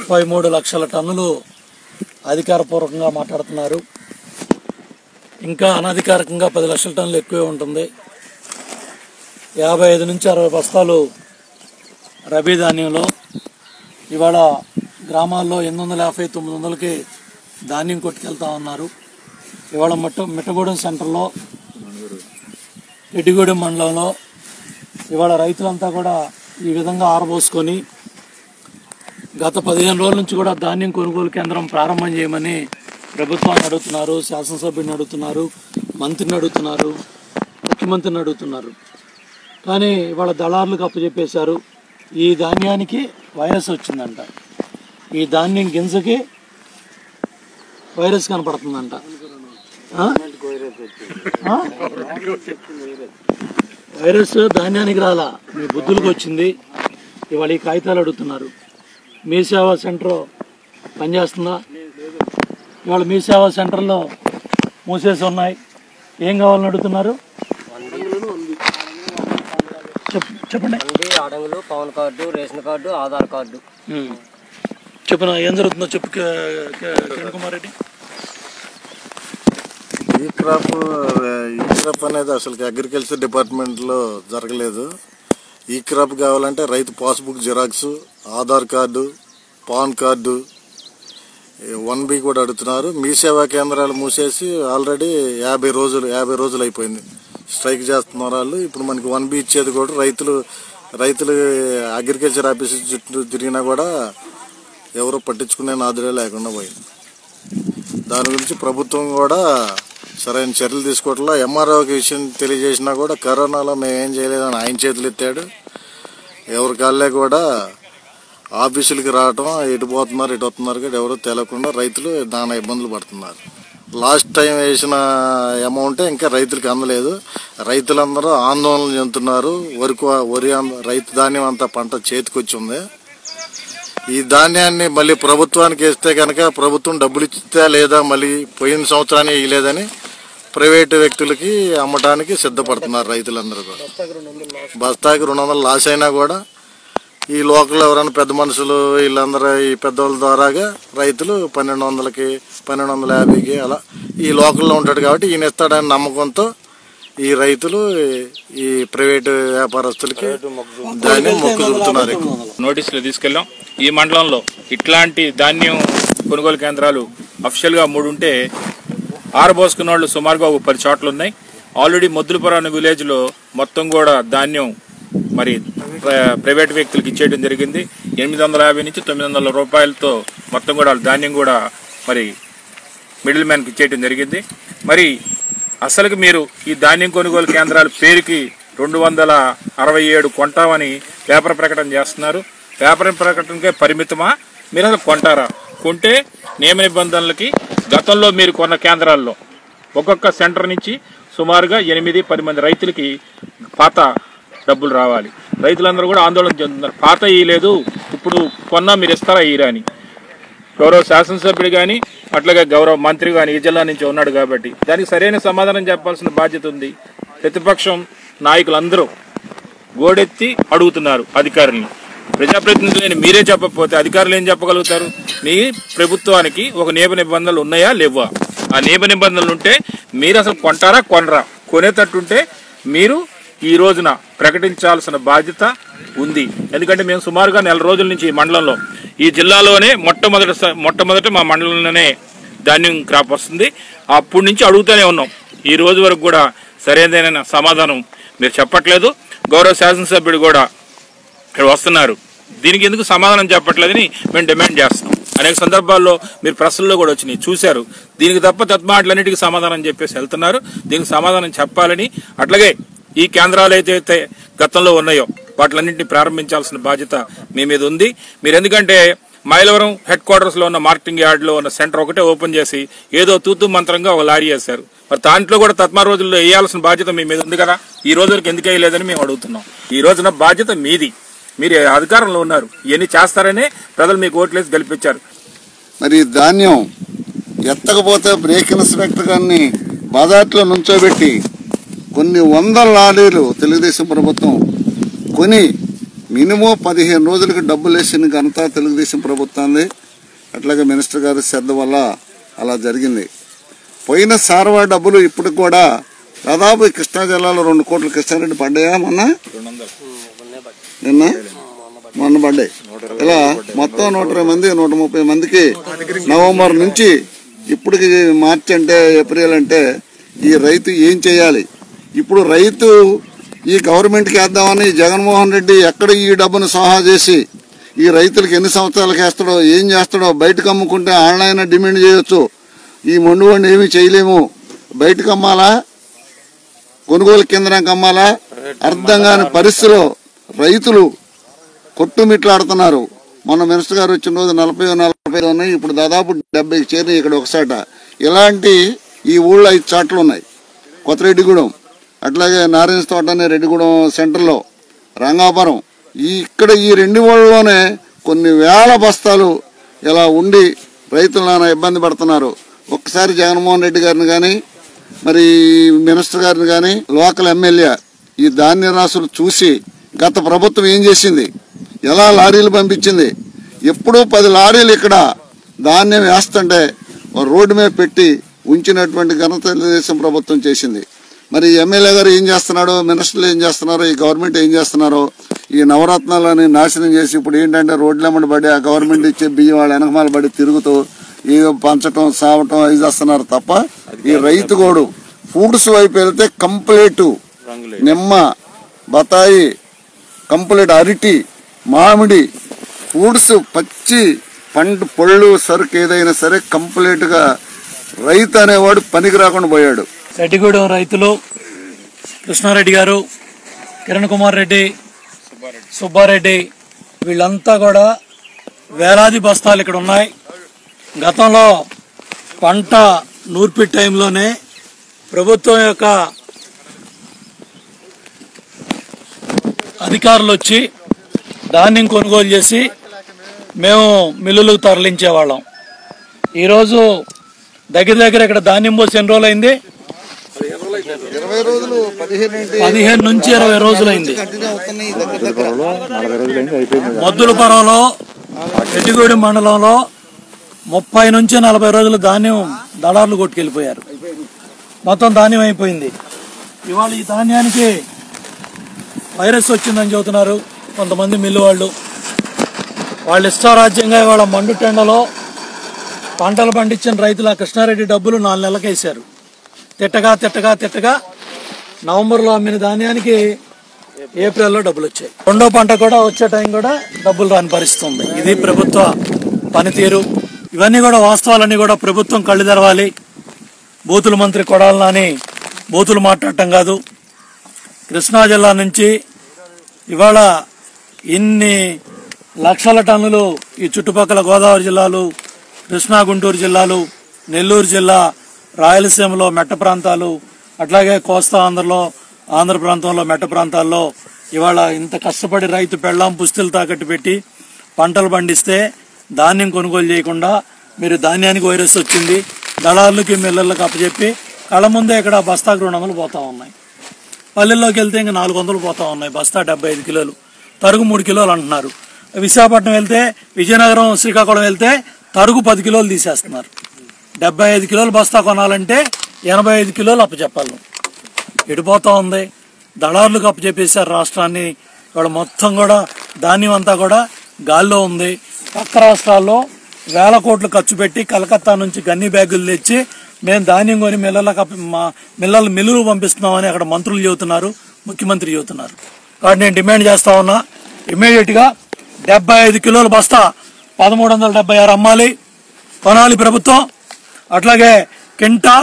33 లక్షల టన్నులు అధికారపూర్వకంగా మాట్లాడుతున్నారు. ఇంకా అనధికారికంగా 10 లక్షల టన్నులు ఎక్కువే ఉంటుంది. 55 నుంచి 60 బస్తాలు రబీ ధాన్యంలో ఇవాళ గ్రామాల్లో 850, 900కి ధాన్యం కొట్టుకెళ్తా ఉన్నారు. ఇవాళ మిట్టగూడెం సెంటర్లో, రెడ్డిగూడెం మండలంలో ఇవాళ రైతులంతా కూడా ఈ విధంగా ఆరబోసుకొని గత 15 రోజుల నుంచి కూడా ధాన్యం కొనుగోలు కేంద్రం ప్రారంభం చేయమని ప్రభుత్వాన్ని అడుగుతున్నారు, శాసనసభ్యుని అడుగుతున్నారు, మంత్రిని అడుగుతున్నారు, ముఖ్యమంత్రిని అడుగుతున్నారు. కానీ ఇవాళ దళారులకు అప్పచెప్పేశారు. ఈ ధాన్యానికి వైరస్ వచ్చిందంట, ఈ ధాన్యం గింజకి వైరస్ కనపడుతుందంట. వైరస్ ధాన్యానికి రాలా, మీ బుద్ధులకు వచ్చింది. ఇవాళ ఈ కాగితాలు అడుగుతున్నారు. మీ సేవా సెంటర్ పనిచేస్తుందా? ఇవాళ మీ సేవా సెంటర్లో మూసేసి ఉన్నాయి. ఏం కావాలని అడుగుతున్నారు? చెప్పండి. అడంగులు, pan card, ration card, Aadhaar card. చెప్పిన ఏం జరుగుతుందో చెప్పు కిరణ్ కుమార్ రెడ్డి. ఈ క్రాప్ అనేది అసలు అగ్రికల్చర్ డిపార్ట్మెంట్లో జరగలేదు. ఈ క్రాప్ కావాలంటే రైతు passbook xerox, Aadhaar card, pan card, 1B కూడా అడుగుతున్నారు. మీ సేవా కేంద్రాలు మూసేసి ఆల్రెడీ 50 రోజులు అయిపోయింది. స్ట్రైక్ చేస్తున్నారు వాళ్ళు. ఇప్పుడు మనకి 1B ఇచ్చేది కూడా రైతులు అగ్రికల్చర్ ఆఫీస్ చుట్టూ తిరిగినా కూడా ఎవరో పట్టించుకునే నాదులే లేకుండా పోయింది. దాని గురించి ప్రభుత్వం కూడా సరైన చర్యలు తీసుకోవట్లా. ఎంఆర్ఓకి విషయం తెలియజేసినా కూడా కరోనాలో మేమేం చేయలేదని ఆయన చేతులు ఎత్తాడు. ఎవరి కాళ్ళే కూడా ఆఫీసులకి రావటం, ఎటు పోతున్నారు ఎటు వస్తున్నారు కూడా ఎవరో తెలియకుండా రైతులు నానా ఇబ్బందులు పడుతున్నారు. లాస్ట్ టైం వేసిన అమౌంటే ఇంకా రైతులకు అందలేదు. రైతులందరూ ఆందోళన చెందుతున్నారు. వరి రైతు ధాన్యం అంతా పంట చేతికి ఉంది. ఈ ధాన్యాన్ని మళ్ళీ ప్రభుత్వానికి వేస్తే కనుక ప్రభుత్వం డబ్బులు ఇస్తే లేదా మళ్ళీ పోయిన సంవత్సరాన్ని ఇవ్వలేదని ప్రైవేటు వ్యక్తులకి అమ్మటానికి సిద్ధపడుతున్నారు రైతులందరూ కూడా. బస్తాకి 200 లాస్ అయినా కూడా ఈ లోకల్ ఎవరైనా పెద్ద మనుషులు వీళ్ళందరూ ఈ పెద్దవాళ్ళ ద్వారాగా రైతులు 1200కి 1250కి అలా ఈ లోకల్లో ఉంటాడు కాబట్టి ఈయన ఇస్తాడని నమ్మకంతో ఈ రైతులు ఈ ప్రైవేటు వ్యాపారస్తులకి ధాన్యం మొక్కు చూపుతున్నారు. నోటీసులు తీసుకెళ్ళాం. ఈ మండలంలో ఇట్లాంటి ధాన్యం కొనుగోలు కేంద్రాలు అఫిషియల్గా 3 ఉంటే ఆరబోసుకున్న వాళ్ళు సుమారుగా 10 చోట్ల ఉన్నాయి. ఆల్రెడీ మొద్దులపురం విలేజ్లో మొత్తం కూడా ధాన్యం మరి ప్రైవేట్ వ్యక్తులకు ఇచ్చేయడం జరిగింది. 850 నుంచి 900 రూపాయలతో మొత్తం కూడా ధాన్యం కూడా మరి మిడిల్ మ్యాన్కి ఇచ్చేయడం జరిగింది. మరి అసలుకి మీరు ఈ ధాన్యం కొనుగోలు కేంద్రాల పేరుకి 267 కొంటామని పేపర్ ప్రకటన చేస్తున్నారు. పేపర్ ప్రకటనకే పరిమితమా? మీరు అసలు కొంటారా? కొంటే నియమ నిబంధనలకి గతంలో మీరు కొన్న కేంద్రాల్లో ఒక్కొక్క సెంటర్ నుంచి సుమారుగా 8-10 మంది రైతులకి పాత డబ్బులు రావాలి. రైతులందరూ కూడా ఆందోళన చెందుతున్నారు. పాత ఇయ్యలేదు, ఇప్పుడు కొన్నా మీరు ఇస్తారా ఇయ్యరా అని. గౌరవ శాసనసభ్యుడు కానీ అట్లాగే గౌరవ మంత్రి కానీ ఈ జిల్లా నుంచి ఉన్నాడు కాబట్టి దానికి సరైన సమాధానం చెప్పాల్సిన బాధ్యత ఉంది. ప్రతిపక్షం నాయకులందరూ గోడెత్తి అడుగుతున్నారు అధికారుల్ని. ప్రజాప్రతినిధులని మీరే చెప్పకపోతే అధికారులు ఏం చెప్పగలుగుతారు? మీ ప్రభుత్వానికి ఒక నియమ నిబంధనలు ఉన్నాయా లేవా? ఆ నియమ నిబంధనలు ఉంటే మీరు అసలు కొంటారా కొనరా? కొనేటట్టుంటే మీరు ఈ రోజున ప్రకటించాల్సిన బాధ్యత ఉంది. ఎందుకంటే మేము సుమారుగా 4 రోజుల నుంచి ఈ మండలంలో ఈ జిల్లాలోనే మొట్టమొదట మా మండలంలోనే ధాన్యం క్రాప్ వస్తుంది. అప్పటి నుంచి అడుగుతూనే ఉన్నాం. ఈ రోజు వరకు కూడా సరైన సమాధానం మీరు చెప్పట్లేదు. గౌరవ శాసనసభ్యుడు కూడా ఇక్కడ వస్తున్నారు, దీనికి ఎందుకు సమాధానం చెప్పట్లేదని మేము డిమాండ్ చేస్తున్నాం. అనేక సందర్భాల్లో మీరు ప్రశ్నల్లో కూడా వచ్చినాయి చూశారు. దీనికి తప్ప తత్మాటలన్నిటికీ సమాధానం చెప్పేసి వెళ్తున్నారు. దీనికి సమాధానం చెప్పాలని, అట్లాగే ఈ కేంద్రాలు ఏదైతే గతంలో ఉన్నాయో వాటిలన్నింటినీ ప్రారంభించాల్సిన బాధ్యత మీ మీద ఉంది. మీరు ఎందుకంటే మైలవరం హెడ్ క్వార్టర్స్ లో ఉన్న మార్కెటింగ్ యార్డ్ లో ఉన్న సెంటర్ ఒకటే ఓపెన్ చేసి ఏదో తూతూ మంత్రంగా ఒక లారీ వేశారు. మరి దాంట్లో కూడా తత్మా రోజుల్లో వేయాల్సిన బాధ్యత మీ మీద ఉంది కదా. ఈ రోజు వరకు ఎందుకు వేయలేదని మేము అడుగుతున్నాం. ఈ రోజున బాధ్యత మీది. మీరు అధికారంలో ఉన్నారు. ఇవన్నీ చేస్తారనే ప్రజలు మీకు ఓట్లేసి గెలిపించారు. మరి ధాన్యం ఎత్తకపోతే బ్రేక్ ఇన్స్పెక్టర్ గారిని బజార్లో నుంచోబెట్టి కొన్ని వందల లారీలు తెలుగుదేశం ప్రభుత్వం కొని మినిమం 15 రోజులకు డబ్బులు వేసిన ఘనత తెలుగుదేశం ప్రభుత్వాన్ని. అట్లాగే మినిస్టర్ గారి శ్రద్ధ వల్ల అలా జరిగింది. పోయిన సార్వా డబ్బులు ఇప్పటికి కూడా దాదాపు కృష్ణా జిల్లాలో 2 కోట్ల కృష్ణారెడ్డి పడ్డాయా మొన్న పడ్డాయి. ఇలా మొత్తం 120 మంది 130 మందికి నవంబర్ నుంచి ఇప్పటికి మార్చి అంటే ఏప్రిల్ అంటే ఈ రైతు ఏం చేయాలి? ఇప్పుడు రైతు ఈ గవర్నమెంట్కి వేద్దామని జగన్మోహన్ రెడ్డి ఎక్కడ ఈ డబ్బును సహా చేసి ఈ రైతులకు ఎన్ని సంవత్సరాలకు వేస్తాడో ఏం చేస్తాడో. బయటకు అమ్ముకుంటే ఆన్లైన్ డిమాండ్ చేయొచ్చు. ఈ మొండువాడిని ఏమీ చేయలేము. బయటకు అమ్మాలా, కొనుగోలు కేంద్రానికి అమ్మాలా అర్థం కాని పరిస్థితిలో రైతులు కొట్టుమిట్లాడుతున్నారు. మొన్న మినిస్టర్ గారు వచ్చిన రోజు 40 ఉన్నాయి, ఇప్పుడు దాదాపు 70కి చేరినాయి ఇక్కడ ఒకసాట. ఇలాంటి ఈ ఊళ్ళో 5 చాట్లు ఉన్నాయి. కొత్తరెడ్డిగూడెం, అట్లాగే నారాయణ తోట అనే రెడ్డిగూడెం సెంటర్లో, రంగాపురం, ఇక్కడ ఈ 2 ఊళ్ళలోనే కొన్ని వేల బస్తాలు ఇలా ఉండి రైతులు నానా ఇబ్బంది పడుతున్నారు. ఒక్కసారి జగన్మోహన్ రెడ్డి గారిని కానీ మరి మినిస్టర్ గారిని కానీ లోకల్ ఎమ్మెల్యే ఈ ధాన్య రాసులు చూసి గత ప్రభుత్వం ఏం చేసింది, ఎలా లారీలు పంపించింది, ఎప్పుడూ 10 లారీలు ఇక్కడ ధాన్యం వేస్తుంటే రోడ్డు మీద పెట్టి ఉంచినటువంటి ఘనత తెలుగుదేశం ప్రభుత్వం చేసింది. మరి ఎమ్మెల్యే గారు ఏం చేస్తున్నాడో, మినిస్టర్లు ఏం చేస్తున్నారో, ఈ గవర్నమెంట్ ఏం చేస్తున్నారో, ఈ నవరత్నాలని నాశనం చేసి ఇప్పుడు ఏంటంటే రోడ్లెమ్మడి పడి ఆ గవర్నమెంట్ ఇచ్చే బియ్యం వాళ్ళ వెనకమాల పడి తిరుగుతూ ఏదో పంచటం సావటం అవి చేస్తున్నారు తప్ప ఈ రైతు గోడు ఫ్రూట్స్ వైపు వెళ్తే కంప్లీట్ నిమ్మ, బతాయి, కంప్లీట్ అరటి, మామిడి, ఫ్రూట్స్, పచ్చి పండు, పళ్ళు, సరుకు ఏదైనా సరే కంప్లీట్ గా రైతు అనేవాడు పనికి రాకుండా పోయాడు. రెడ్డిగూడెం రైతులు కృష్ణారెడ్డి గారు, కిరణ్ కుమార్ రెడ్డి, సుబ్బారెడ్డి వీళ్ళంతా కూడా వేలాది బస్తాలు ఇక్కడ ఉన్నాయి. గతంలో పంట నూర్పి టైంలోనే ప్రభుత్వం యొక్క అధికారులు వచ్చి ధాన్యం కొనుగోలు చేసి మేము మిల్లులకు తరలించేవాళ్ళం. ఈరోజు దగ్గర ఇక్కడ ధాన్యం పోసి ఎన్ని రోజులు అయింది? 15 నుంచి 20 రోజులైంది. మొద్దులపురంలో రెడ్డిగూడెం మండలంలో 30 నుంచి 40 రోజులు ధాన్యం దళార్లు కొట్టుకెళ్ళిపోయారు. మొత్తం ధాన్యం అయిపోయింది. ఇవాళ ఈ ధాన్యానికి వైరస్ వచ్చిందని చెబుతున్నారు కొంతమంది మిల్లు వాళ్ళు ఇష్టారాజ్యంగా ఇవాళ మండుటెండలో పంటలు పండించిన రైతులు ఆ కృష్ణారెడ్డి డబ్బులు 4 నెలలకు వేశారు. తిట్టగా నవంబర్లో అమ్మిన ధాన్యానికి ఏప్రిల్లో డబ్బులు వచ్చాయి. రెండో పంట కూడా వచ్చే టైం కూడా డబ్బులు రాని పరిస్థితి ఉంది. ఇది ప్రభుత్వ పనితీరు. ఇవన్నీ కూడా వాస్తవాలన్నీ కూడా ప్రభుత్వం కళ్ళు తెరవాలి. బూతుల మంత్రి కొడాలి నాని బూతులు మాట్లాడటం కాదు. కృష్ణా జిల్లా నుంచి ఇవాళ ఇన్ని లక్షల టన్నులు ఈ చుట్టుపక్కల గోదావరి జిల్లాలు, కృష్ణా గుంటూరు జిల్లాలు, నెల్లూరు జిల్లా, రాయలసీమలో మెట్ట ప్రాంతాలు, అట్లాగే కోస్తా ఆంధ్ర ప్రాంతంలో మెట్ట ప్రాంతాల్లో ఇవాళ ఇంత కష్టపడి రైతు పెళ్ళాం పుస్తులు తాకట్టు పెట్టి పంటలు పండిస్తే ధాన్యం కొనుగోలు చేయకుండా మీరు ధాన్యానికి వైరస్ వచ్చింది దళారులకి మిల్లర్లకు అప్పచెప్పి కళ్ళ ముందే ఇక్కడ బస్తాకు 200 పోతా ఉన్నాయి. పల్లెల్లోకి వెళ్తే ఇంకా 400 పోతా ఉన్నాయి. బస్తా 75 కిలోలు, తరుగు 3 కిలోలు అంటున్నారు. విశాఖపట్నం వెళ్తే, విజయనగరం, శ్రీకాకుళం వెళ్తే తరుగు 10 కిలోలు తీసేస్తున్నారు. 75 కిలోలు బస్తా కొనాలంటే 85 కిలోలు అప్పచెప్పాలి. ఎడిపోతా ఉంది. దళారులకు అప్పచెప్పేశారు రాష్ట్రాన్ని. ఇవాళ మొత్తం కూడా ధాన్యం అంతా కూడా గాల్లో ఉంది. పక్క రాష్ట్రాల్లో వేల కోట్లు ఖర్చు పెట్టి కలకత్తా నుంచి గన్ని బ్యాగులు తెచ్చి మేము ధాన్యం కొని మిల్లులు పంపిస్తున్నామని అక్కడ మంత్రులు చెబుతున్నారు, ముఖ్యమంత్రి చెబుతున్నారు. కాబట్టి నేను డిమాండ్ చేస్తా ఉన్నా, ఇమ్మీడియట్ గా 75 కిలోల బస్తా 1376 అమ్మాలి, కొనాలి ప్రభుత్వం. అట్లాగే కింటా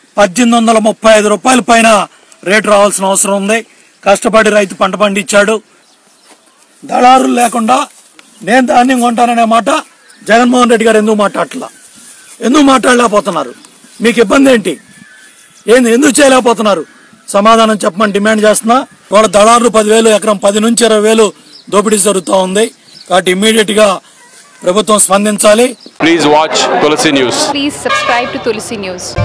1835 రూపాయల పైన రేటు రావాల్సిన అవసరం ఉంది. కష్టపడి రైతు పంట పండించాడు. దళారులు లేకుండా నేను ధాన్యం కొంటాననే మాట జగన్మోహన్ రెడ్డి గారు ఎందుకు మాట్లాడలేకపోతున్నారు? మీకు ఇబ్బంది ఏంటి? ఎందుకు చేయలేకపోతున్నారు? సమాధానం చెప్పమని డిమాండ్ చేస్తున్నా. వాళ్ళ దళారులు 10,000 ఎకరం 10 నుంచి 20,000 దోపిడీ జరుగుతూ ఉంది. కాబట్టి ఇమ్మీడియట్ గా ప్రభుత్వం స్పందించాలి. Please watch Tulsi News. Please subscribe to Tulsi News.